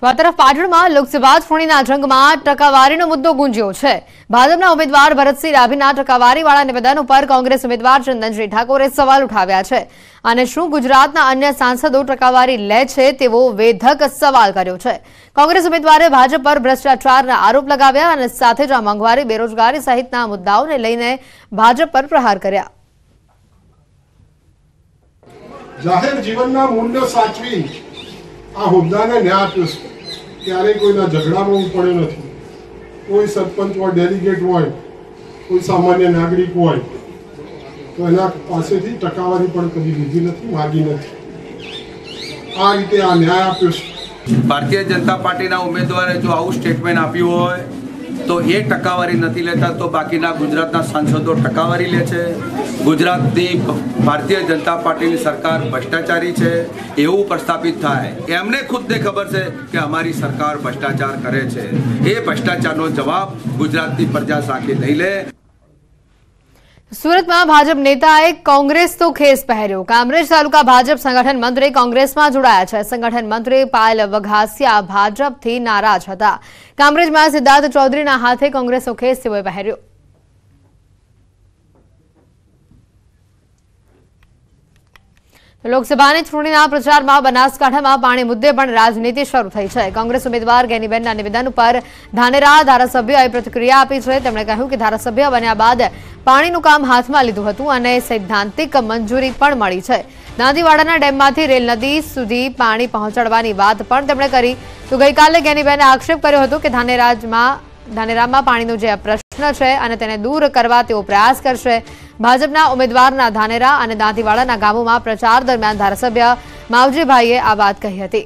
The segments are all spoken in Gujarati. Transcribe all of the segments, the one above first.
તો આ તરફ પાટણમાં લોકસભા ચૂંટણીના જંગમાં ટકાવારીનો મુદ્દો ગુંજ્યો છે। ભાજપના ઉમેદવાર ભરતસિંહ ડાભીના ટકાવારીવાળા નિવેદન ઉપર કોંગ્રેસ ઉમેદવાર ચંદનસિંહ ઠાકોરે સવાલ ઉઠાવ્યા છે અને શું ગુજરાતના અન્ય સાંસદો ટકાવારી લે છે તેવો વેધક સવાલ કર્યો છે। કોંગ્રેસ ઉમેદવારે ભાજપ પર ભ્રષ્ટાચારના આરોપ લગાવ્યા અને સાથે જ મોંઘવારી, બેરોજગારી સહિતના મુદ્દાઓને લઈને ભાજપ પર પ્રહાર કર્યા। જાહેર જીવનના મૂલ્યો સાચવી આ હોદ્દાને ન્યાય આપ્યો છે। क्यारे कोई झगड़ा में पड़े नहीं। कोई सरपंच हो, डेलीगेट हो, कोई सामान्य नागरिक हो तो एना पासेथी टकावारी पण कभी लीधी नहीं, मांगी नहीं। आ रीते आ न्याय आप्यो छे। भारतीय जनता पार्टीना उम्मीदवारे जो आવું स्टेटमेंट आप्યું હોય तो ये टकावारी नहीं लेता तो बाकीना गुजरातना सांसदों टकावारी ले छे। गुजरातनी भारतीय जनता पार्टी सरकार भ्रष्टाचारी है एवं प्रस्थापित थाय। एमने खुद ने खबर है कि हमारी सरकार भ्रष्टाचार करे छे। ये भ्रष्टाचारनो जवाब गुजरातनी प्रजा साथे लई ले। सूरत में भाजप नेताए कांग्रेस तो खेस पहर्यो। कामरेज तालुका भाजप संगठन मंत्री कांग्रेस में जोड़ाया है। संगठन मंत्री पायल वघासिया भाजप थी नाराज था। कामरेज में सिद्धार्थ चौधरी हाथे कांग्रेस तो खेस तेओए पहर्यो। लोकसभा चूंटणीना प्रचार में बनासकांठा में पाणी मुद्दे पण राजनीति शुरू थई है। कांग्रेस उम्मीदवार गेनीबेनना निवेदन पर धानेरा धारासभ्योए प्रतिक्रिया आपी है। તેમણે કહ્યું કે ધારાસભ્ય બન્યા બાદ પાણીનું કામ હાથમાં લીધું હતું અને સૈદ્ધાંતિક મંજૂરી પણ મળી છે। નાંદીવાડાના ડેમમાંથી રેલ નદી સુધી પાણી પહોંચાડવાની વાત પણ તેમણે કરી। તો ગઈકાલે ગેનીબેને આક્ષેપ કર્યો હતો કે ધાનેરામાં પાણીનો જે પ્રશ્ન છે અને તેને દૂર કરવા તેઓ પ્રયાસ કરશે। ભાજપના ઉમેદવારના ધાનેરા અને દાંતીવાડાના ગામોમાં પ્રચાર દરમિયાન ધારાસભ્ય માવજીભાઈએ આ વાત કહી હતી।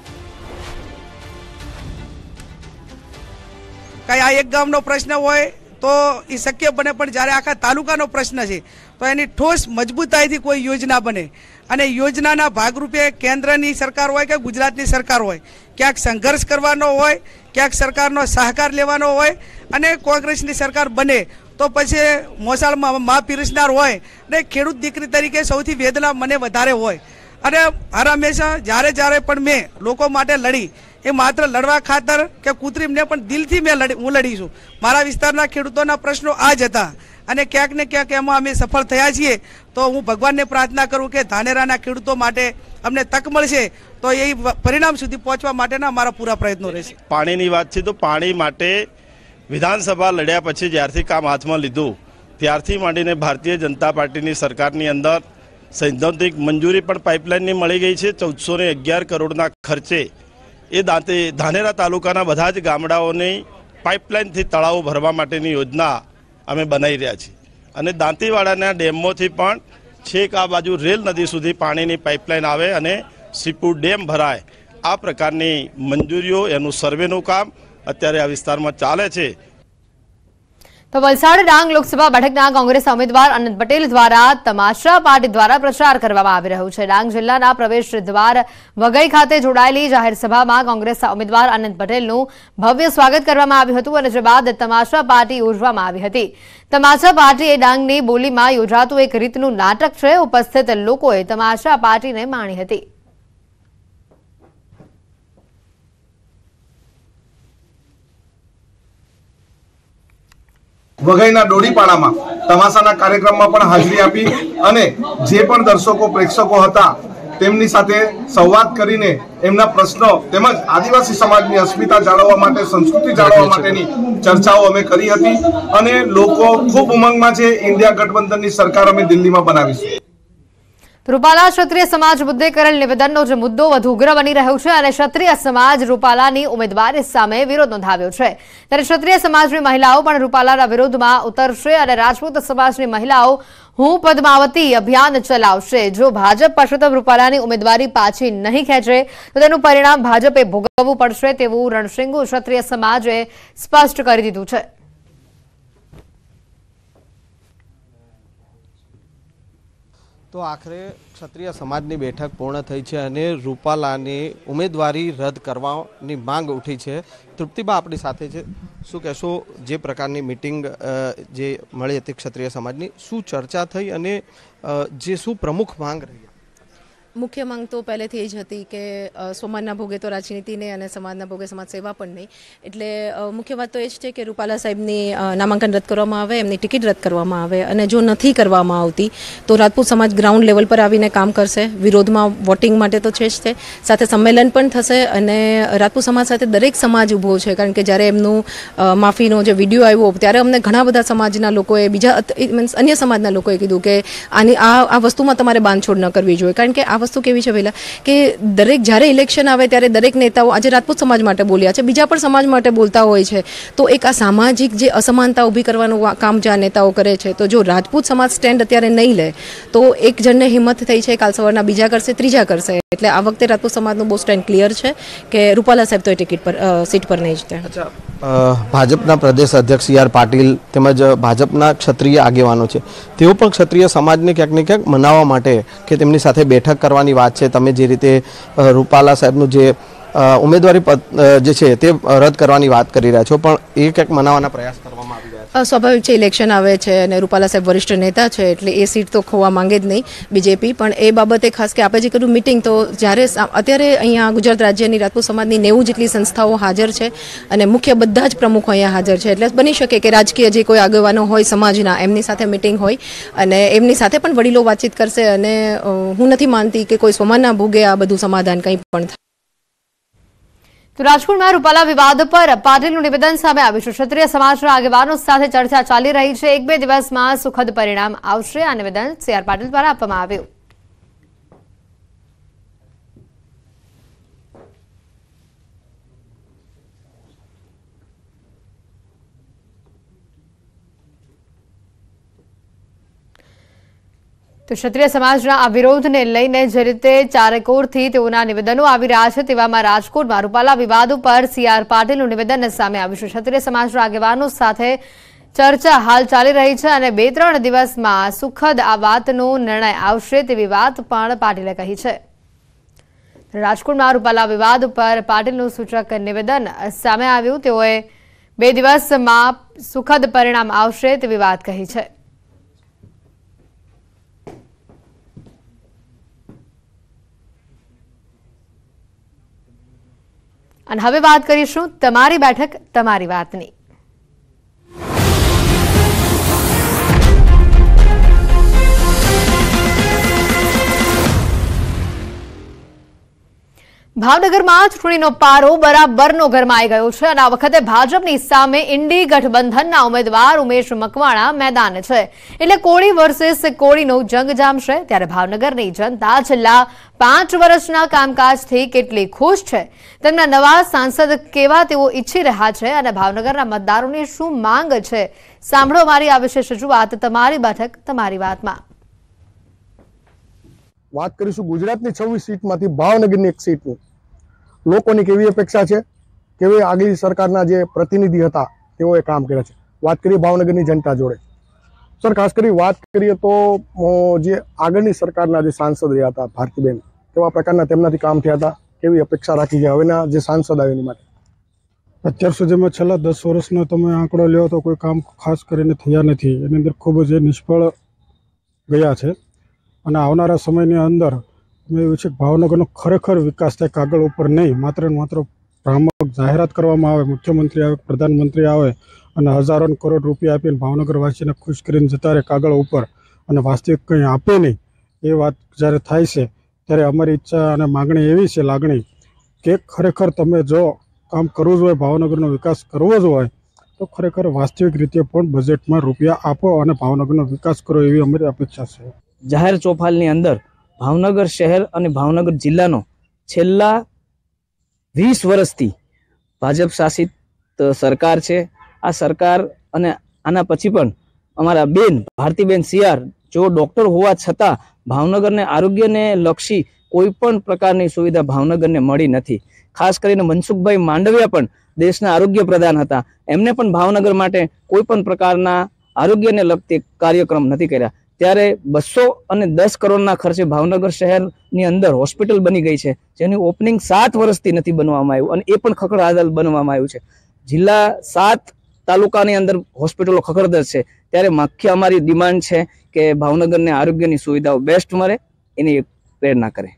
કઈ આ એક ગામનો પ્રશ્ન હોય તો એ શક્ય બને, પણ જ્યારે આખા તાલુકાનો પ્રશ્ન છે તો એની ઠોસ મજબૂતાઈથી કોઈ યોજના બને અને યોજનાના ભાગરૂપે કેન્દ્રની સરકાર હોય કે ગુજરાતની સરકાર હોય ક્યાંક સંઘર્ષ કરવાનો હોય, ક્યાંક સરકારનો સહકાર લેવાનો હોય અને કોંગ્રેસની સરકાર બને તો પછી મોસાળમાં મા પીરસનાર હોય અને ખેડૂત દીકરી તરીકે સૌથી વેદના મને વધારે હોય અને હર હંમેશા જ્યારે જ્યારે પણ મેં લોકો માટે લડી એ માત્ર લડવા ખાતર કે કૃત્રિમને પણ દિલથી હું લડીશું। મારા વિસ્તારના ખેડૂતોના પ્રશ્નો આ જ હતા અને ક્યાંક ને ક્યાંક એમાં અમે સફળ થયા છીએ। તો હું ભગવાનને પ્રાર્થના કરું કે ધાનેરાના ખેડૂતો માટે અમને તક મળશે તો એ પરિણામ સુધી પહોંચવા માટેના અમારા પૂરા પ્રયત્નો રહેશે। પાણીની વાત છે તો પાણી માટે વિધાનસભા લડ્યા પછી જ્યારથી કામ હાથમાં લીધું ત્યારથી માંડીને ભારતીય જનતા પાર્ટીની સરકારની અંદર સૈદ્ધાંતિક મંજૂરી પણ પાઇપલાઇનની મળી ગઈ છે। 1411 કરોડના ખર્ચે એ ધાનેરા તાલુકાના બધા જ ગામડાઓની પાઇપલાઇનથી તળાવો ભરવા માટેની યોજના અમે બનાવી રહ્યા છીએ અને દાંતીવાડાના ડેમમાંથી પણ છેક આ બાજુ રેલ નદી સુધી પાણીની પાઇપલાઇન આવે અને શ્રીપુર ડેમ ભરાય આ પ્રકારની મંજૂરીઓ એનું સર્વેનું કામ અત્યારે આ વિસ્તારમાં ચાલે છે। तो वलसाड डांग लोकसभा बेठकना कांग्रेस उम्मीदवार अनंत पटेल द्वारा तमाशा पार्टी द्वारा प्रचार करवामां आवी रह्यो छे। डांग जिल्लाना प्रवेश द्वार वगई खाते जोड़ायेली जाहेर सभामां कांग्रेस उम्मीदवार अनंत पटेलनुं भव्य स्वागत करवामां आव्युं हतुं अने जे बाद तमाशा पार्टी योजवामां आवी हती। तमाशा पार्टी ए डांगनी बोलीमां योजातुं एक रीतनुं नाटक छे। उपस्थित लोकोए तमाशा पार्टीने माणी हती। वघईना डोडीपाड़ा तमाशाना कार्यक्रम में पण हाजरी आपी अने जे पण दर्शकों प्रेक्षकों हता तेमनी साथे संवाद करीने एमना प्रश्नों तेमज आदिवासी समाजनी अस्मिता जाळववा माटे, संस्कृति जाळववा माटेनी चर्चाओ अमे करी हती अने लोको खूब उमंगमां छे। इंडिया गठबंधननी सरकार अमे दिल्हीमां बनावीशुं। रूपाला क्षत्रिय समाज मुद्दे करेल निवेदननो जो मुद्दो वधु उग्र बनी रह्यो छे अने क्षत्रिय समाज रूपालानी उम्मीदवारी सामे विरोध नोंधाव्यो छे। त्यारे क्षत्रिय समाजनी महिलाओ पण रूपालाना विरोधमां उतरशे अने राजपूत समाजनी महिलाओ हूँ पद्मावती अभियान चलावशे। जो भाजप परषोत्तम रूपालानी उम्मीदवारी पाછી नहीं खेंचे तो तेनुं परिणाम भाजपे भोगववुं पड़शे तेवुं रणशिंगु क्षत्रिय समाजे स्पष्ट करी दीधुं छे। तो आखिरे क्षत्रिय समाजनी बैठक पूर्ण थई छे अने रूपालानी उम्मीदवारी रद्द करवानी मांग उठी है। तृप्तिबा आपणी साथे छे, शुं कहेशो जे प्रकारनी मीटिंग जे मळी हती क्षत्रिय समाजनी, शुं चर्चा थई अने जे शुं प्रमुख मांग रही? મુખ્ય માંગ તો પહેલેથી જ હતી કે સોમવારના ભોગે તો રાજનીતિ નહીં અને સમાજના ભોગે સમાજ સેવા પણ નહીં. એટલે મુખ્ય વાત તો એ જ છે કે રૂપાલા સાહેબની નામાંકન રદ કરવામાં આવે, એમની ટિકિટ રદ કરવામાં આવે, અને જો નથી કરવામાં આવતી તો રાજપૂત સમાજ ગ્રાઉન્ડ લેવલ પર આવીને કામ કરશે. વિરોધમાં વોટિંગ માટે તો છે જ તે, સાથે સંમેલન પણ થશે. અને રાજપૂત સમાજ સાથે દરેક સમાજ ઊભો છે, કારણ કે જ્યારે એમનું માફીનો જે વિડીયો આવ્યો ત્યારે અમને ઘણા બધા સમાજના લોકોએ, બીજા મીન્સ અન્ય સમાજના લોકોએ કીધું કે આ વસ્તુમાં તમારે બાંધછોડ ન કરવી જોઈએ. કારણ કે આ વસ્તુ કેવી છે પહેલાં કે દરેક જ્યારે ઇલેક્શન આવે ત્યારે દરેક નેતાઓ આજે રાજપૂત સમાજ માટે બોલ્યા છે, બીજા પણ સમાજ માટે બોલતા હોય છે. તો એક આ સામાજિક જે અસમાનતા ઊભી કરવાનું કામ જે આ નેતાઓ કરે છે, તો જો રાજપૂત સમાજ સ્ટેન્ડ અત્યારે નહીં લે તો એક જણને હિંમત થઈ છે, કાલ સવારના બીજા કરશે, ત્રીજા કરશે. એટલે આ વખતે રાજપૂત સમાજનું બહુ સ્ટેન્ડ ક્લિયર છે કે રૂપાલા સાહેબ તો એ ટિકિટ પર સીટ પર નહીં જીતે. ભાજપના પ્રદેશ અધ્યક્ષ CR પાટીલ તેમજ ભાજપના ક્ષત્રિય આગેવાનો છે, તેઓ પણ ક્ષત્રિય સમાજને ક્યાંક ને ક્યાંક મનાવવા માટે કે તેમની સાથે બેઠક કરવાની વાત છે. તમે જે રીતે રૂપાલા સાહેબનું જે ઉમેદવારી જે છે તે રદ કરવાની વાત કરી રહ્યા છો, પણ એ ક્યાંક મનાવવાના પ્રયાસ કરવામાં આવી રહ્યા છે. સ્વાભાવિક છે, ઇલેક્શન આવે છે અને રૂપાલા સાહેબ વરિષ્ઠ નેતા છે એટલે એ સીટ તો ખોવા માંગે જ નહીં બીજેપી. પણ એ બાબતે ખાસ કે આપણે જે કર્યું મિટિંગ, તો જ્યારે અત્યારે અહીંયા ગુજરાત રાજ્યની રાજપૂત સમાજની 90 જેટલી સંસ્થાઓ હાજર છે અને મુખ્ય બધા જ પ્રમુખો અહીંયા હાજર છે. એટલે બની શકે કે રાજકીય જે કોઈ આગેવાનો હોય સમાજના, એમની સાથે મિટિંગ હોય અને એમની સાથે પણ વડીલો વાતચીત કરશે. અને હું નથી માનતી કે કોઈ સોમાનના ભોગે આ બધું સમાધાન કંઈ પણ થાય. તો રાજકોટમાં રૂપાલા વિવાદ પર પાટીલનું નિવેદન સામે આવ્યું છે. ક્ષત્રિય સમાજના આગેવાનો સાથે ચર્ચા ચાલી રહી છે. 1-2 દિવસમાં સુખદ પરિણામ આવશે. આ નિવેદન CR પાટીલ દ્વારા આપવામાં આવ્યું. તો ક્ષત્રિય સમાજના આ વિરોધને લઈને જે રીતે ચારેકોરથી તેઓના નિવેદનો આવી રહ્યા છે, તેવામાં રાજકોટમાં રૂપાલા વિવાદ ઉપર CR પાટીલનું નિવેદન સામે આવ્યું છે. ક્ષત્રિય સમાજના આગેવાનો સાથે ચર્ચા હાલ ચાલી રહી છે અને 2-3 દિવસમાં સુખદ આ વાતનો નિર્ણય આવશે તેવી વાત પણ પાટીલે કહી છે. રાજકોટમાં રૂપાલા વિવાદ ઉપર પાટીલનું સૂચક નિવેદન સામે આવ્યું. તેઓએ 2 દિવસમાં સુખદ પરિણામ આવશે તેવી વાત કહી છે. અને હવે વાત કરીશું તમારી બેઠક તમારી વાતની. ભાવનગરમાં ચૂંટણીનો પારો બરાબરનો ગરમાઈ ગયો છે અને આ વખતે ભાજપની સામે ઇન્ડી ગઠબંધનના ઉમેદવાર ઉમેશ મકવાણા મેદાન છે. એટલે કોળી વર્સિસ કોળીનો જંગ જામશે. ત્યારે ભાવનગરની જનતા છેલ્લા 5 વર્ષના કામકાજથી કેટલી ખુશ છે, તેમના નવા સાંસદ કેવા તેઓ ઈચ્છી રહ્યા છે અને ભાવનગરના મતદારોની શું માંગ છે, સાંભળો મારી આ વિશેષ રજૂઆત તમારી બેઠક તમારી વાતમાં. વાત કરીશું ગુજરાતની 26 સીટમાંથી ભાવનગરની 1 સીટની. લોકોની કેવી અપેક્ષા છે, કેવી આગલી સરકારના જે પ્રતિનિધિ હતા તેઓએ કામ કર્યા છે. વાત કરીએ ભાવનગરની જનતા જોડે. સર, ખાસ કરી વાત કરીએ તો જે આગળની સરકારના જે સાંસદ રહ્યા હતા ભારતીબેન, કેવા પ્રકારના તેમનાથી કામ થયા હતા, કેવી અપેક્ષા રાખી છે હવેના જે સાંસદ આવે એની માટે? અત્યાર સુધીમાં છેલ્લા 10 વર્ષનો તમે આંકડો લ્યો તો કોઈ કામ ખાસ કરીને થયા નથી. એની અંદર ખૂબ જ નિષ્ફળ ગયા છે. અને આવનારા સમયની અંદર મેં એવું છે કે ભાવનગરનો ખરેખર વિકાસ થાય, કાગળ ઉપર નહીં, માત્ર ને માત્ર ભ્રામક જાહેરાત કરવામાં આવે, મુખ્યમંત્રી આવે, પ્રધાનમંત્રી આવે અને હજારો કરોડ રૂપિયા આપીને ભાવનગરવાસીને ખુશ કરીને જતા રહે કાગળ ઉપર અને વાસ્તવિક કંઈ આપે નહીં. એ વાત જ્યારે થાય છે ત્યારે અમારી ઈચ્છા અને માગણી એવી છે, લાગણી, કે ખરેખર તમે જો કામ કરવું જ હોય, ભાવનગરનો વિકાસ કરવો જ હોય તો ખરેખર વાસ્તવિક રીતે પણ બજેટમાં રૂપિયા આપો અને ભાવનગરનો વિકાસ કરો, એવી અમારી અપેક્ષા છે. જાહેર ચોપાલની અંદર ભાવનગર શહેર અને ભાવનગર જિલ્લાનો છેલ્લા 20 વર્ષથી ભાજપ શાસિત સરકાર છે. આ સરકાર અને આના પછી પણ અમારા બેન ભારતીબેન CR જો ડૉક્ટર હોવા છતાં ભાવનગરને આરોગ્યને લક્ષી કોઈ પણ પ્રકારની સુવિધા ભાવનગરને મળી નથી. ખાસ કરીને મનસુખભાઈ માંડવિયા પણ દેશના આરોગ્ય પ્રધાન હતા, એમને પણ ભાવનગર માટે કોઈ પણ પ્રકારના આરોગ્યને લગતી કાર્યક્રમ નથી કર્યા. ત્યારે 210 કરોડના ખર્ચે ભાવનગર શહેરની અંદર હોસ્પિટલ બની ગઈ છે, જેની ઓપનિંગ 7 વર્ષથી નથી બનવામાં આવ્યું અને એ પણ ખખડાદલ બનવામાં આવ્યું છે. જિલ્લા 7 તાલુકાની અંદર હોસ્પિટલો ખખડદર છે. ત્યારે મુખ્ય અમારી ડિમાન્ડ છે કે ભાવનગરને આરોગ્યની સુવિધાઓ બેસ્ટ મળે, એની પ્રેરણા કરે.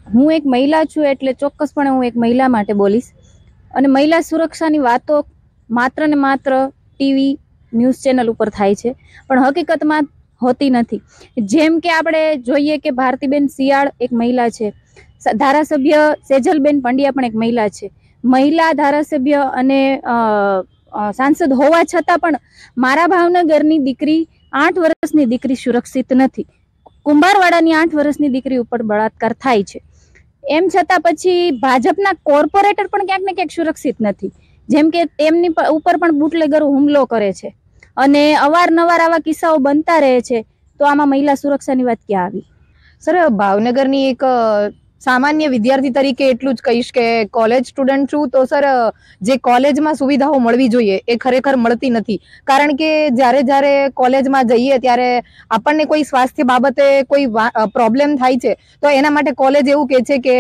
હું એક મહિલા છું એટલે ચોક્કસપણે હું એક મહિલા માટે બોલીશ. અને મહિલા સુરક્ષાની વાતો માત્ર ને માત્ર ટીવી ન્યૂઝ ચેનલ ઉપર થાય છે, પણ હકીકતમાં હોતી નથી. જેમ કે આપણે જોઈએ કે ભારતીબેન શિયાળ એક મહિલા છે, ધારાસભ્ય સેજલબેન પંડ્યા પણ એક મહિલા છે. મહિલા ધારાસભ્ય અને સાંસદ હોવા છતાં પણ મારા ભાવનગરની દીકરી 8 વર્ષની દીકરી સુરક્ષિત નથી. કુંભારવાડાની 8 વર્ષની દીકરી ઉપર બળાત્કાર થાય છે. એમ છતાં પછી ભાજપના કોર્પોરેટર પણ ક્યાંક ને ક્યાંક સુરક્ષિત નથી. જેમ કે તેમની ઉપર પણ બુટલેગરો હુમલો કરે છે અને અવારનવાર આવા કિસ્સાઓ બનતા રહે છે. તો આમાં મહિલા સુરક્ષાની વાત ક્યાં આવી? સર, ભાવનગરની એક સામાન્ય વિદ્યાર્થી તરીકે એટલું જ કહીશ કે કોલેજ સ્ટુડન્ટ છું, તો સર જે કોલેજમાં સુવિધાઓ મળવી જોઈએ એ ખરેખર મળતી નથી. કારણ કે જ્યારે કોલેજમાં જઈએ ત્યારે આપણને કોઈ સ્વાસ્થ્ય બાબતે કોઈ પ્રોબ્લેમ થાય છે તો એના માટે કોલેજ એવું કહે છે કે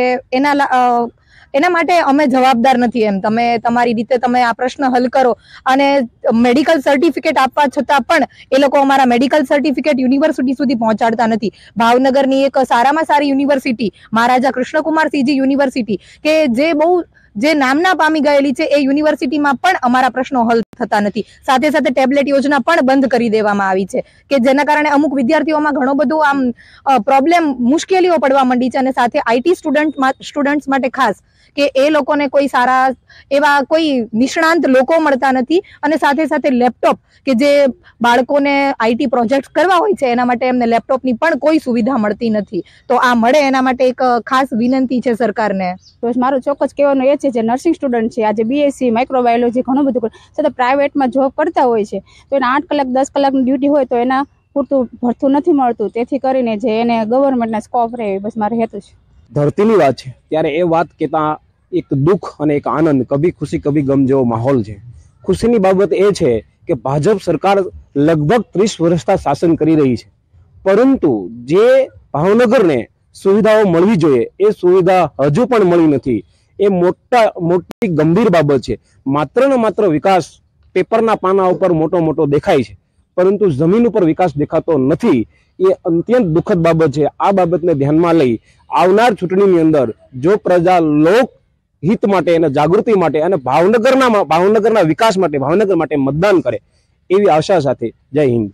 એના માટે અમે જવાબદાર નથી. એમ તમે તમારી રીતે તમે આ પ્રશ્ન હલ કરો. અને મેડિકલ સર્ટિફિકેટ આપવા છતાં પણ એ લોકો અમારા મેડિકલ સર્ટિફિકેટ યુનિવર્સિટી સુધી પહોંચાડતા નથી. ભાવનગરની એક સારામાં સારી યુનિવર્સિટી મહારાજા કૃષ્ણકુમારસિંહજી યુનિવર્સિટી કે જે નામના પામી ગયેલી છે, એ યુનિવર્સિટીમાં પણ અમારા પ્રશ્નો હલ થતા નથી. સાથે સાથે ટેબ્લેટ યોજના પણ બંધ કરી દેવામાં આવી છે કે જેના કારણે અમુક વિદ્યાર્થીઓમાં ઘણો બધું આમ પ્રોબ્લેમ મુશ્કેલીઓ પડવા માંડી છે. અને સાથે આઈટી સ્ટુડન્ટ્સ માટે ખાસ કે એ લોકોને કોઈ સારા એવા કોઈ નિષ્ણાંત લોકો મળતા નથી. અને સાથે સાથે લેપટોપ કે જે બાળકોને આઈટી પ્રોજેક્ટ કરવા હોય છે એના માટે એમને લેપટોપની પણ કોઈ સુવિધા મળતી નથી. તો આ મળે એના માટે એક ખાસ વિનંતી છે સરકારને. તો મારું ચોક્કસ કહેવાનું એ છે, જે નર્સિંગ સ્ટુડન્ટ છે, આજે બીએસસી માઇક્રોબાયોલોજી ઘણું બધું છતાં પ્રાઇવેટમાં જોબ કરતા હોય છે તો એના 8 કલાક 10 કલાકની ડ્યુટી હોય તો એના પૂરતું ભરતું નથી મળતું. તેથી કરીને જે એને ગવર્મેન્ટના સ્કોપ રહે બસ મારે હેતુ છે. ધરતીની વાત છે ત્યારે એ વાત કહેતા એક દુઃખ અને એક આનંદ, કભી ખુશી કભી ગમ જેવો માહોલ છે. ખુશીની બાબત એ છે કે ભાજપ સરકાર લગભગ 30 વર્ષથી શાસન કરી રહી છે, પરંતુ જે ભાવનગરને સુવિધાઓ મળવી જોઈએ એ સુવિધા હજુ પણ મળી નથી. એ મોટી ગંભીર બાબત છે. માત્ર ને માત્ર વિકાસ પેપરના પાના ઉપર મોટો દેખાય છે, પરંતુ જમીન ઉપર વિકાસ દેખાતો નથી. એ અત્યંત દુઃખદ બાબત છે. આ બાબતને ધ્યાનમાં લઈ આવનાર ચૂંટણીની અંદર જો પ્રજા લોક હિત માટે અને જાગૃતિ માટે અને ભાવનગરના વિકાસ માટે ભાવનગર માટે મતદાન કરે એવી આશા સાથે જય હિન્દ.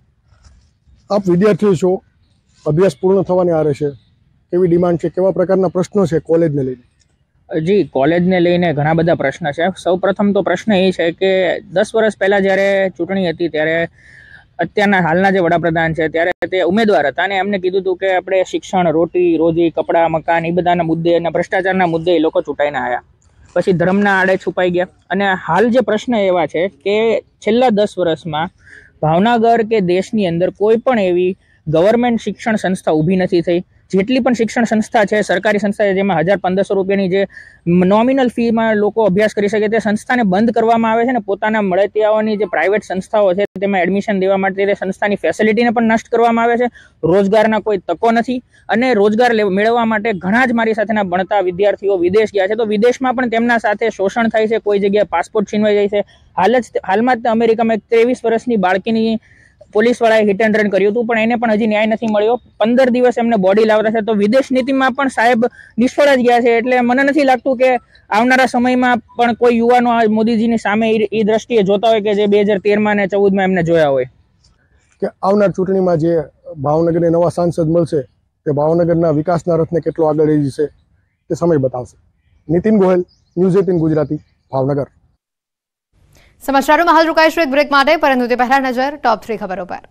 આપ વિદ્યાર્થીઓ છો, અભ્યાસ પૂર્ણ થવાની આરે છે, કેવી ડિમાન્ડ છે, કેવા પ્રકારના પ્રશ્નો છે કોલેજને લઈને? જી, કોલેજને લઈને ઘણા બધા પ્રશ્ન છે. સૌ પ્રથમ તો પ્રશ્ન એ છે કે 10 વર્ષ પહેલા જ્યારે ચૂંટણી હતી ત્યારે અત્યારના હાલના જે વડાપ્રધાન છે ત્યારે તે ઉમેદવાર હતા અને એમને કીધું હતું કે આપણે શિક્ષણ, રોટી રોજી, કપડાં, મકાન એ બધાના મુદ્દે અને ભ્રષ્ટાચારના મુદ્દે એ લોકો ચૂંટાઈને આવ્યા. પછી ધર્મના આડે છુપાઈ ગયા. અને હાલ જે પ્રશ્ન એવા છે કે છેલ્લા 10 વર્ષમાં ભાવનગર કે દેશની અંદર કોઈ પણ એવી ગવર્મેન્ટ શિક્ષણ સંસ્થા ઊભી નથી થઈ. જેટલી પણ શિક્ષણ સંસ્થા છે, સરકારી સંસ્થા છે, જેમાં 1500 રૂપિયાની જે નોમિનલ ફીમાં લોકો અભ્યાસ કરી શકે તે સંસ્થાને બંધ કરવામાં આવે છે ને પોતાના મળતિયાઓની જે પ્રાઇવેટ સંસ્થાઓ છે તેમાં એડમિશન દેવા માટે તે સંસ્થાની ફેસિલિટીને પણ નષ્ટ કરવામાં આવે છે. રોજગારના કોઈ તકો નથી અને રોજગાર મેળવવા માટે ઘણા જ મારી સાથેના ભણતા વિદ્યાર્થીઓ વિદેશ ગયા છે તો વિદેશમાં પણ તેમના સાથે શોષણ થાય છે. કોઈ જગ્યાએ પાસપોર્ટ છીનવાઈ જાય છે. હાલમાં જ અમેરિકામાં એક 23 વર્ષની બાળકીની પોલીસવાળાએ હિટ એન્ડ રન કર્યું હતું પણ એને પણ હજી ન્યાય નથી મળ્યો. 15 દિવસ એમને બોડી લાવતા છે. તો વિદેશ નીતિમાં પણ સાહેબ નિષ્ફળ જ ગયા છે. એટલે મને નથી લાગતું કે આવનારા સમયમાં પણ કોઈ યુવાનો આ મોદીજીની સામે એ દ્રષ્ટિએ જોતા હોય કે જે 2013માં અને 14માં એમને જોયા હોય. કે આવનાર ચૂંટણીમાં જે ભાવનગરને નવા સાંસદ મળશે તે ભાવનગરના વિકાસના રથને કેટલો આગળ લઈ જશે તે સમય બતાવશે. નીતિન ગોહેલ, ન્યૂઝ 18 ગુજરાતી, ભાવનગર. સમાચારોમાં હાલ રોકાઈશું એક બ્રેક માટે, પરંતુ તે પહેલા નજર ટોપ 3 ખબરો પર.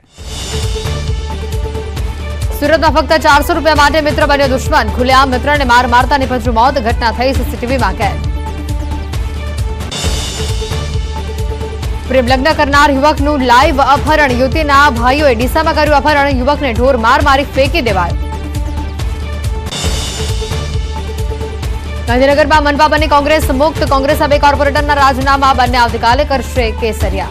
સુરતમાં ફક્ત 400 રૂપિયા માટે મિત્ર બન્યો દુશ્મન. ખુલ્લેઆમ મિત્રને મારતા નિપજ્યું મોત. ઘટના થઈ સીસીટીવીમાં કેદ. પ્રેમ લગ્ન કરનાર યુવકનું લાઈવ અપહરણ. યુવતીના ભાઈઓએ ડીસામાં કર્યું અપહરણ. યુવકને ઢોર મારી ફેંકી દેવાયો. ગાંધીનગરમાં મનપા બની કોંગ્રેસ મુક્ત. કોંગ્રેસ હવે કોર્પોરેટરના રાજીનામા બંને આવતીકાલે કરશે કેસરિયા.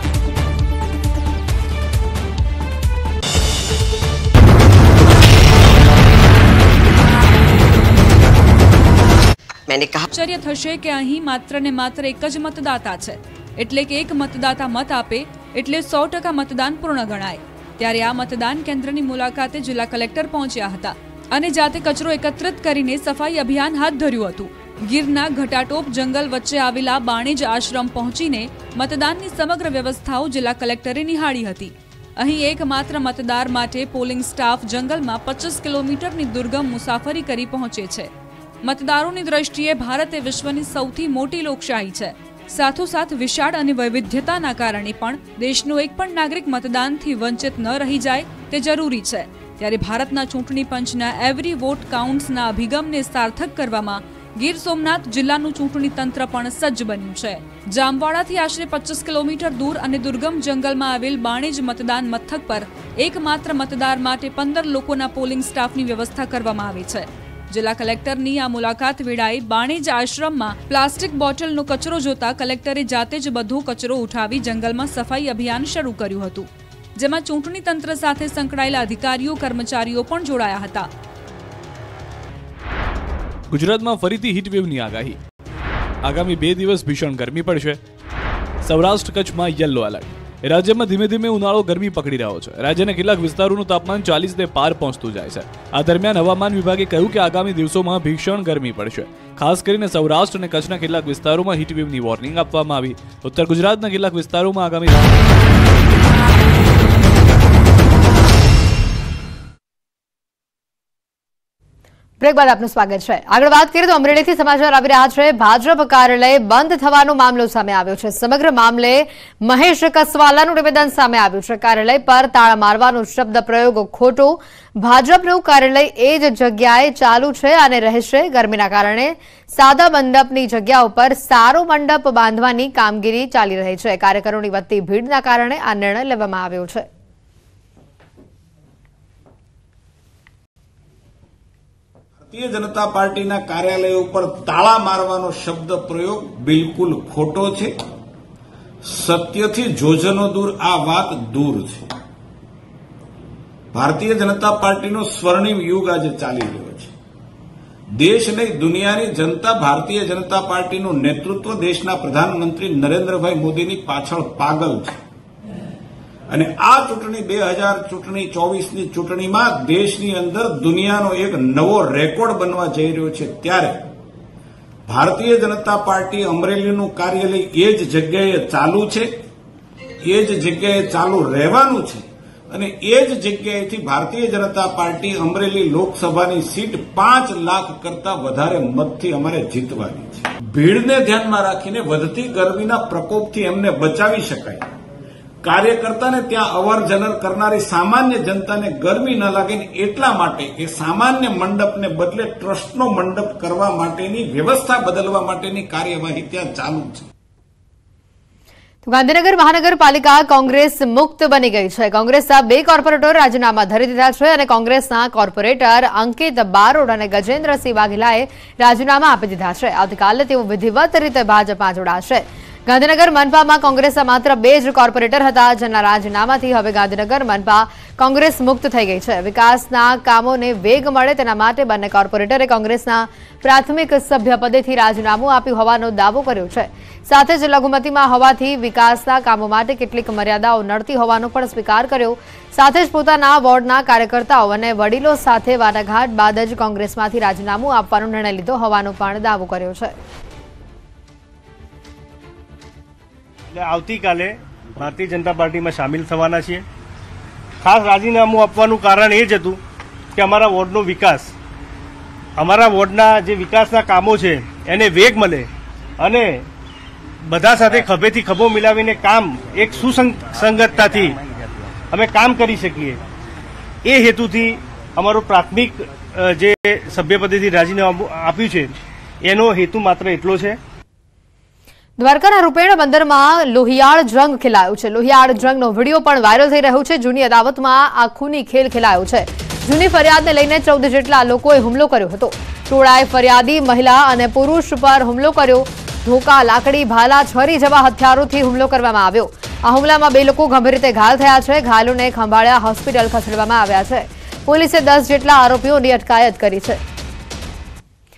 આશ્ચર્ય થશે કે અહીં માત્ર ને માત્ર એક જ મતદાતા છે. એટલે કે એક મતદાતા મત આપે એટલે 100% મતદાન પૂર્ણ ગણાય. ત્યારે આ મતદાન કેન્દ્રની મુલાકાતે જિલ્લા કલેક્ટર પહોંચ્યા હતા. અને જાતે કચરો એકત્રિત કરીને સફાઈ અભિયાન હાથ ધર્યું હતું. ગીરના ઘટાટોપ જંગલ વચ્ચે આવેલા બાણેજ આશ્રમ પહોંચીને મતદાનની સમગ્ર વ્યવસ્થાઓ જિલ્લા કલેક્ટરે નિહાળી હતી. અહીં એકમાત્ર મતદાર માટે પોલિંગ સ્ટાફ જંગલમાં 25 કિલોમીટરની દુર્ગમ મુસાફરી કરી પહોંચે છે. મતદારોની દ્રષ્ટિએ ભારત એ વિશ્વની સૌથી મોટી લોકશાહી છે. સાથોસાથ વિશાળ અને વૈવિધ્યતાના કારણે પણ દેશનો એક પણ નાગરિક મતદાનથી વંચિત ન રહી જાય તે જરૂરી છે. ત્યારે ભારતના ચૂંટણી પંચના એવરી વોટ કાઉન્ટ્સના અભિગમને સાર્થક કરવામાં ગીર સોમનાથ જિલ્લાનું ચૂંટણી તંત્ર પણ સજ્જ બન્યું છે. જામવાડાથી આશરે 25 કિલોમીટર દૂર અને દુર્ગમ જંગલમાં આવેલ બાણેજ મતદાન મથક પર એકમાત્ર મતદાર માટે 15 લોકોના પોલિંગ સ્ટાફની વ્યવસ્થા કરવામાં આવી છે. જિલ્લા કલેક્ટરની આ મુલાકાત વેળાએ બાણેજ આશ્રમમાં પ્લાસ્ટિક બોટલનો કચરો જોતા કલેક્ટરે જાતે જ બધો કચરો ઉઠાવી જંગલમાં સફાઈ અભિયાન શરૂ કર્યું હતું, જેમાં ચૂંટણી તંત્ર સાથે સંકળાયેલા અધિકારીઓ કર્મચારીઓ પણ જોડાયા હતા. ગુજરાતમાં ફરીથી હીટવેવની આગાહી. આગામી 2 દિવસ ભીષણ ગરમી પડશે. સૌરાષ્ટ્ર કચ્છમાં યલો એલર્ટ. રાજ્યમાં ધીમે ધીમે ઉનાળો ગરમી પકડી રહ્યો છે. રાજ્યના કેટલાક વિસ્તારોનું તાપમાન 40 ને પાર પહોંચતું જાય છે. આ દરમિયાન હવામાન વિભાગે કહ્યું કે આગામી દિવસોમાં ભીષણ ગરમી પડશે. ખાસ કરીને સૌરાષ્ટ્ર અને કચ્છના કેટલાક વિસ્તારોમાં હીટવેવની વોર્નિંગ આપવામાં આવી. ઉત્તર ગુજરાતના કેટલાક વિસ્તારોમાં આગામી બ્રેક બાદ આપનું સ્વાગત છે. આગળ વાત કરીએ તો અમરેલીથી સમાચાર આવી રહ્યા છે. ભાજપ કાર્યાલય બંધ થવાનો મામલો સામે આવ્યો છે. સમગ્ર મામલે મહેશ કસવાલાનું નિવેદન સામે આવ્યું છે. કાર્યાલય પર તાળા મારવાનો શબ્દ પ્રયોગ ખોટો. ભાજપનું કાર્યાલય એ જ જગ્યાએ ચાલુ છે અને રહેશે. ગરમીના કારણે સાદા મંડપની જગ્યા ઉપર સારો મંડપ બાંધવાની કામગીરી ચાલી રહી છે. કાર્યકરોની વધતી ભીડના કારણે આ નિર્ણય લેવામાં આવ્યો છે. ભારતીય જનતા પાર્ટીના કાર્યાલય ઉપર તાળા મારવાનો શબ્દ પ્રયોગ બિલકુલ ખોટો છે. સત્યથી જોજનો દૂર આ વાત દૂર છે. ભારતીય જનતા પાર્ટીનો સ્વર્ણિમ યુગ આજે ચાલી રહ્યો છે. દેશ નહીં દુનિયાની જનતા ભારતીય જનતા પાર્ટીનું નેતૃત્વ દેશના પ્રધાનમંત્રી નરેન્દ્રભાઈ મોદીની પાછળ પાગલ છે. અને આ ચૂંટણી 2024ની ચૂંટણીમાં દેશની અંદર દુનિયાનો એક નવો રેકોર્ડ બનવા જઈ રહ્યો છે. ત્યારે ભારતીય જનતા પાર્ટી અમરેલીનું કાર્યાલય એ જ જગ્યાએ ચાલુ છે, એ જ જગ્યાએ ચાલુ રહેવાનું છે અને એ જ જગ્યાએથી ભારતીય જનતા પાર્ટી અમરેલી લોકસભાની સીટ 5 લાખ કરતા વધારે મતથી અમારે જીતવાની છે. ભીડને ધ્યાનમાં રાખીને વધતી ગરમીના પ્રકોપથી એમને બચાવી શકાય. કાર્યકર્તાને ત્યાં અવર જવર કરનારી સામાન્ય જનતાને ગરમી ન લાગે એટલા માટે એ સામાન્ય મંડપને બદલે ટ્રસ્ટનો મંડપ કરવા માટેની વ્યવસ્થા બદલવા માટેની કાર્યવાહી ત્યાં ચાલુ છે. ગાંધીનગર મહાનગરપાલિકા કોંગ્રેસ મુક્ત બની ગઈ છે. કોંગ્રેસના 2 કોર્પોરેટર રાજીનામા ધરી દીધા છે અને કોંગ્રેસના કોર્પોરેટર અંકિત બારોડ અને ગજેન્દ્રસિંહ વાઘેલાએ રાજીનામા આપી દીધા છે. આવતીકાલે તેઓ વિધિવત રીતે ભાજપમાં જોડાશે. ગાંધીનગર મનપામાં કોંગ્રેસના માત્ર 2 જ કોર્પોરેટર હતા, જેના રાજીનામાથી હવે ગાંધીનગર મનપા કોંગ્રેસ મુક્ત થઈ ગઈ છે. વિકાસના કામોને વેગ મળે તેના માટે બંને કોર્પોરેટરે કોંગ્રેસના પ્રાથમિક સભ્યપદેથી રાજીનામું આપ્યું હોવાનો દાવો કર્યો છે. સાથે જ લઘુમતીમાં હોવાથી વિકાસના કામો માટે કેટલીક મર્યાદાઓ નડતી હોવાનો પણ સ્વીકાર કર્યો. સાથે જ પોતાના વોર્ડના કાર્યકર્તાઓ અને વડીલો સાથે વાટાઘાટ બાદ જ કોંગ્રેસમાંથી રાજીનામું આપવાનો નિર્ણય લીધો હોવાનો પણ દાવો કર્યો છે. આવતીકાલે ભારતીય જનતા પાર્ટીમાં સામેલ થવાના છીએ. ખાસ રાજીનામું આપવાનું કારણ એ જ હતું કે અમારા વોર્ડનો વિકાસ, અમારા વોર્ડના જે વિકાસના કામો છે એને વેગ મળે અને બધા સાથે ખભેથી ખભો મિલાવીને કામ એક સુસંગતતાથી અમે કામ કરી શકીએ. એ હેતુથી અમારું પ્રાથમિક જે સભ્યપદેથી રાજીનામું આપ્યું છે એનો હેતુ માત્ર એટલો છે. દ્વારકાના રૂપેણ બંદરમાં લોહિયાળ જંગ ખેલાયો છે. લોહિયાળ જંગનો વિડીયો પણ વાયરલ થઈ રહ્યો છે. જૂની અદાવતમાં આ ખૂની ખેલ ખેલાયો છે. જૂની ફરિયાદને લઈને 14 જેટલા લોકોએ હુમલો કર્યો હતો. ટોળાએ ફરિયાદી મહિલા અને પુરુષ પર હુમલો કર્યો. ધોકા, લાકડી, ભાલા, છરી જેવા હથિયારોથી હુમલો કરવામાં આવ્યો. આ હુમલામાં 2 લોકો ગંભીર રીતે ઘાયલ થયા છે. ઘાયલોને ખંભાળિયા હોસ્પિટલ ખસેડવામાં આવ્યા છે. પોલીસે 10 જેટલા આરોપીઓની અટકાયત કરી છે.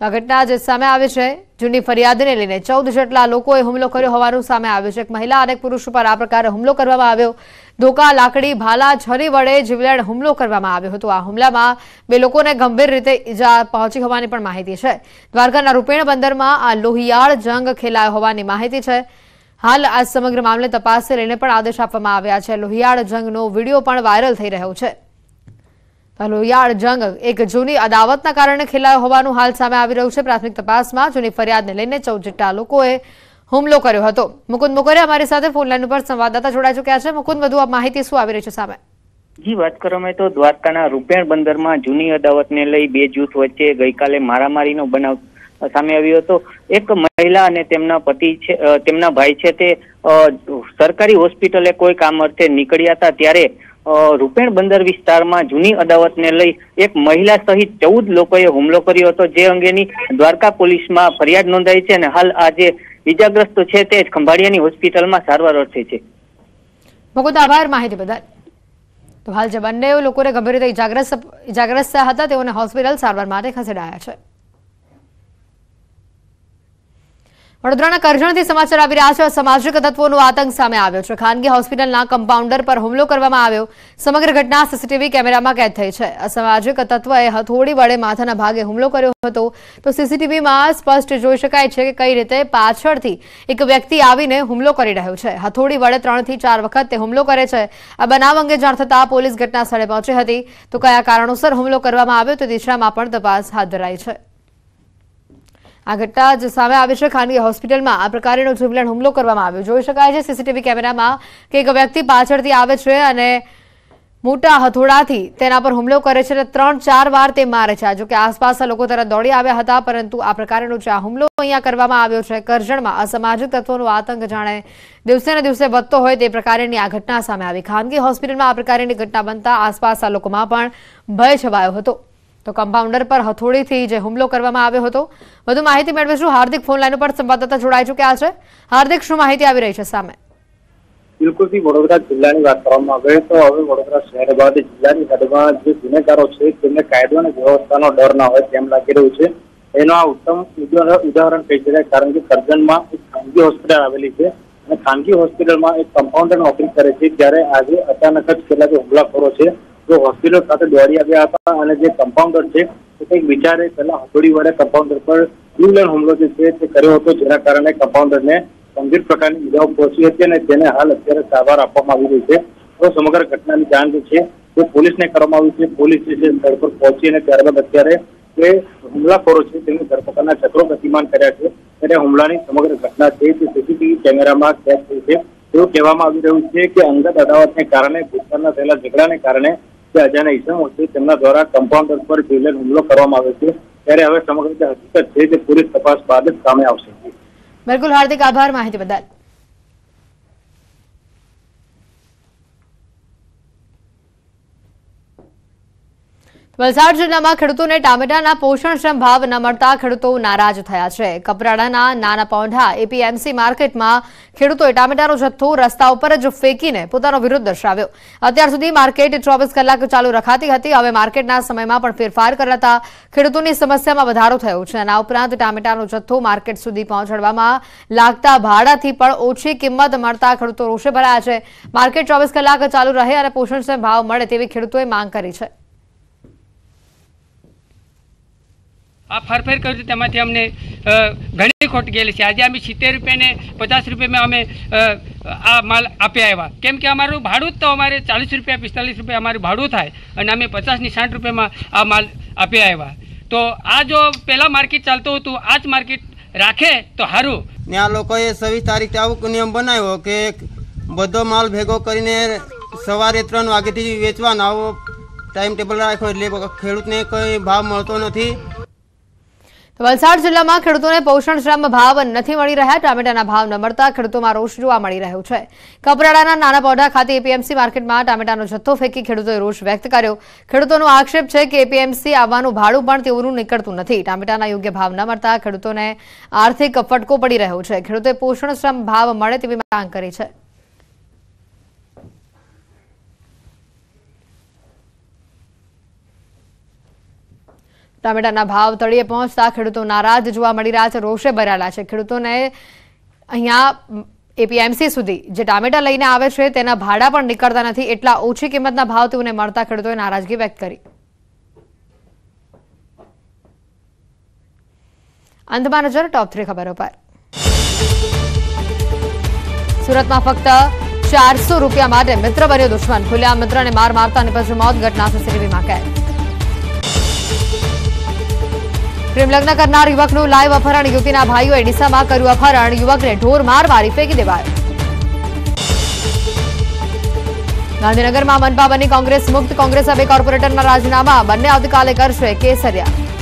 આ ઘટના જે સામે આવી છે જૂની ફરિયાદને લઈને 14 જેટલા લોકોએ હુમલો કર્યો હોવાનું સામે આવ્યું છે। એક મહિલા અને એક પુરુષ પર આ પ્રકારે હુમલો કરવામાં આવ્યો। ધોકા, લાકડી, ભાલા, છરી વડે જીવલેણ હુમલો કરવામાં આવ્યો હતો। આ હુમલામાં 2 લોકોને ગંભીર રીતે ઈજા પહોંચી હોવાની પણ માહિતી છે। દ્વારકાના રૂપેણ બંદરમાં આ લોહિયાળ જંગ ખેલાયો હોવાની માહિતી છે। હાલ આ સમગ્ર મામલે તપાસને લઈને પણ આદેશ આપવામાં આવ્યા છે। લોહિયાળ જંગનો વિડીયો પણ વાયરલ થઈ રહ્યો છે। લોહિયાળ જંગ એક જૂની અદાવતના કારણે ખેલાયો હોવાનું હાલ સામે આવી રહ્યું છે। પ્રાથમિક તપાસમાં જૂની ફરિયાદને લઈને 14 જેટલા લોકોએ હુમલો કર્યો હતો। મુકુંદ મોકરિયા અમારી સાથે ફોન લાઈન ઉપર સંવાદદાતા જોડાઈ ચૂક્યા છે। મુકુંદ, વધુ માહિતી શું આવી રહી છે સામે? જી, વાત કરવામાં તો દ્વારકાના રૂપેણ બંદરમાં જૂની અદાવતને લઈ 2 જૂથ વચ્ચે ગઈકાલે મારામારીનો બનાવ સામે આવ્યો હતો। એક મહિલા અને તેમના પતિ છે, તેમના ભાઈ છે, તે સરકારી હોસ્પિટલે કોઈ કામ અર્થે નીકળ્યા હતા ત્યારે રૂપેણ બંદર વિસ્તારમાં જૂની અદાવતને લઈ એક મહિલા સહિત 14 લોકોએ હુમલો કર્યો હતો, જે અંગેની દ્વારકા પોલીસમાં ફરિયાદ નોંધાઈ છે અને હાલ આ જે ઈજાગ્રસ્ત છે તે ખંભાળિયાની હોસ્પિટલમાં સારવાર અર્થે છે। મુકુંદ, આભાર માહિતી બદલ। તો હાલ જે બંને લોકોને ગંભીર રીતે ઈજાગ્રસ્ત હતા તેઓને હોસ્પિટલ સારવાર માટે ખસેડાયા છે। વડોદરાના કરજણથી સમાચાર આવી રહ્યા છે। અસામાજિક તત્વોનો આતંક સામે આવ્યો છે। ખાનગી હોસ્પિટલના કમ્પાઉન્ડર પર હુમલો કરવામાં આવ્યો। સમગ્ર ઘટના સીસીટીવી કેમેરામાં કેદ થઈ છે। અસામાજિક તત્વએ હથોડી વડે માથાના ભાગે હુમલો કર્યો હતો। તો સીસીટીવીમાં સ્પષ્ટ જોઈ શકાય છે કે કઈ રીતે પાછળથી એક વ્યક્તિ આવીને હુમલો કરી રહ્યો છે। હથોડી વડે 3 થી 4 વખત તે હુમલો કરે છે। આ બનાવ અંગે જાણ થતાં પોલીસ ઘટના સ્થળે પહોંચી હતી। તો કયા કારણોસર હુમલો કરવામાં આવ્યો તે દિશામાં પણ તપાસ હાથ ધરાઈ છે। આ ઘટના જે સામે આવી છે ખાનગી હોસ્પિટલમાં આ પ્રકારનો જીવલેણ હુમલો કરવામાં આવ્યો। જોઈ શકાય છે સીસીટીવી કેમેરામાં કે એક વ્યક્તિ પાછળથી આવે છે અને મોટા હથોડાથી તેના પર હુમલો કરે છે અને 3-4 વાર તે મારે છે। જો કે આસપાસના લોકો તરત દોડી આવ્યા હતા, પરંતુ આ પ્રકારનો જે હુમલો અહીંયા કરવામાં આવ્યો છે કરજણમાં અસામાજિક તત્વોનો આતંક જાણે દિવસે ને દિવસે વધતો હોય તે પ્રકારની આ ઘટના સામે આવી। ખાનગી હોસ્પિટલમાં આ પ્રકારની ઘટના બનતા આસપાસના લોકોમાં પણ ભય છવાયો હતો। તો કમ્પાઉન્ડર પર હથોડીથી જે હુમલો કરવામાં આવ્યો હતો, વધુ માહિતી મેળવીશું। હાર્દિક ફોન લાઈન પર સંવાદદાતા જોડાઈ ચૂક્યા છે। હાર્દિક, શું માહિતી આવી રહી છે સામે? બિલકુલથી વડોદરા જિલ્લાની વાત કરવામાં આવે તો હવે વડોદરા શહેર બાદ જિલ્લાની હદમાં જે ગુનેગારો છે તેમને કાયદો અને વ્યવસ્થાનો ડર ના હોય તેમ લાગી રહ્યું છે। એનો આ ઉત્તમ ઉદાહરણ કહી શકાય, કારણ કે કરજણમાં એક ખાનગી હોસ્પિટલ આવેલી છે અને ખાનગી હોસ્પિટલમાં એક કમ્પાઉન્ડર નોકરી કરે છે, ત્યારે આજે અચાનક જ કેટલાક હુમલાખોરો છે जो હોસ્પિટલ સાથે દોડી આવ્યા હતા અને જે કમ્પાઉન્ડર છે તે કંઈક વિચારે પહેલા હથોડી વડે કમ્પાઉન્ડર પર જીવલેણ હુમલો જે છે તે કર્યો હતો, જેના કારણે કમ્પાઉન્ડરને ગંભીર પ્રકારની ઈજાઓ પહોંચી હતી અને તેને હાલ અત્યારે સારવાર આપવામાં આવી રહી છે। તો સમગ્ર ઘટનાની જાણ જે છે તે પોલીસને કરવામાં આવી છે। પોલીસ જે છે સ્થળ પર પહોંચી અને ત્યારબાદ અત્યારે જે હુમલાખોરો છે તેમની ધરપકડના ચક્રો ગતિમાન કર્યા છે। ત્યારે હુમલાની સમગ્ર ઘટના છે તે સીસીટીવી કેમેરામાં કેદ થઈ છે। એવું કહેવામાં આવી રહ્યું છે કે અંગત અદાવતને કારણે ભૂતકાળના થયેલા ઝઘડાને કારણે જે અજાણ્યા ઇસમો છે તેમના દ્વારા કમ્પાઉન્ડર પર જીવલેણ હુમલો કરવામાં આવ્યો છે। ત્યારે હવે સમગ્ર જે હકીકત છે તે પોલીસ તપાસ બાદ જ સામે આવશે। બિલકુલ હાર્દિક, આભાર માહિતી બદલ। વલસાડ જિલ્લામાં ખેડૂતોને ટામેટાના પોષણક્ષમ ભાવ ન મળતા ખેડૂતો નારાજ થયા છે। કપરાડાના નાના પોંઢા એપીએમસી માર્કેટમાં ખેડૂતોએ ટામેટાનો જથ્થો રસ્તા ઉપર જ ફેંકીને પોતાનો વિરોધ દર્શાવ્યો। અત્યાર સુધી માર્કેટ 24 કલાક ચાલુ રખાતી હતી, હવે માર્કેટના સમયમાં પણ ફેરફાર કરાતા ખેડૂતોની સમસ્યામાં વધારો થયો છે। આ ઉપરાંત ટામેટાનો જથ્થો માર્કેટ સુધી પહોંચાડવામાં લાગતા ભાડાથી પણ ઓછી કિંમત મળતા ખેડૂતો રોષે ભરાયા છે। માર્કેટ 24 કલાક ચાલુ રહે અને પોષણક્ષમ ભાવ મળે તેવી ખેડૂતોએ માંગ કરી છે। આ ફરફેર કર્યું તેમાંથી અમને ઘણી ખોટ ગયેલી છે। આજે અમે 70 રૂપિયા ને 50 રૂપિયામાં અમે આ માલ આપ્યા આવ્યા, કેમ કે અમારું ભાડું જ તો અમારે 40 રૂપિયા 45 રૂપિયા અમારું ભાડું થાય અને અમે 50 ની 60 રૂપિયામાં આ માલ આપ્યા આવ્યા। તો આ જો પહેલાં માર્કેટ ચાલતું હતું આ જ માર્કેટ રાખે તો સારું। ને આ લોકોએ 26 તારીખથી આવો નિયમ બનાવ્યો કે બધો માલ ભેગો કરીને સવારે 3 વાગ્યાથી વેચવાનો આવો ટાઈમ ટેબલ રાખ્યો, એટલે ખેડૂતને કોઈ ભાવ મળતો નથી। તો વલસાડ જિલ્લામાં ખેડૂતોને પોષણક્ષમ ભાવ નથી મળી રહ્યા। ટામેટાના ભાવ ન મળતા ખેડૂતોમાં રોષ જોવા મળી રહ્યો છે। કપરાડાના નાના પોંઢા ખાતે એપીએમસી માર્કેટમાં ટામેટાનો જથ્થો ફેંકી ખેડૂતોએ રોષ વ્યક્ત કર્યો। ખેડૂતોનો આક્ષેપ છે કે એપીએમસી આવવાનું ભાડું પણ તેઓનું નીકળતું નથી। ટામેટાના યોગ્ય ભાવ ન મળતા ખેડૂતોને આર્થિક ફટકો પડી રહ્યો છે। ખેડૂતોએ પોષણક્ષમ ભાવ મળે તેવી માંગ કરી છે। ટામેટાના ભાવ તળિયે પહોંચતા ખેડૂતો નારાજ જોવા મળી રહ્યા છે, રોષે ભરાયેલા છે। ખેડૂતોને અહીંયા એપીએમસી સુધી જે ટામેટા લઈને આવે છે તેના ભાડા પણ નીકળતા નથી, એટલા ઓછી કિંમતના ભાવ તેઓને મળતા ખેડૂતોએ નારાજગી વ્યક્ત કરી। અંતમાં નજર ટોપ 3 ખબરો પર। સુરતમાં ફક્ત 400 રૂપિયા માટે મિત્ર બન્યો દુશ્મન, ખુલ્લેઆમ મિત્રને માર મારતા નિપજ્યું મોત, ઘટના સીસીટીવીમાં કેદ। પ્રેમ લગ્ન કરનાર યુવકનું લાઈવ અપહરણ, યુવતીના ભાઈઓએ ડીસામાં કર્યું અપહરણ, યુવકને ઢોર માર મારી ફેંકી દેવાયો। ગાંધીનગરમાં મનપા બની કોંગ્રેસ મુક્ત, કોંગ્રેસ હવે કોર્પોરેટરના રાજીનામા, બંને આવતીકાલે કરશે કેસરિયા।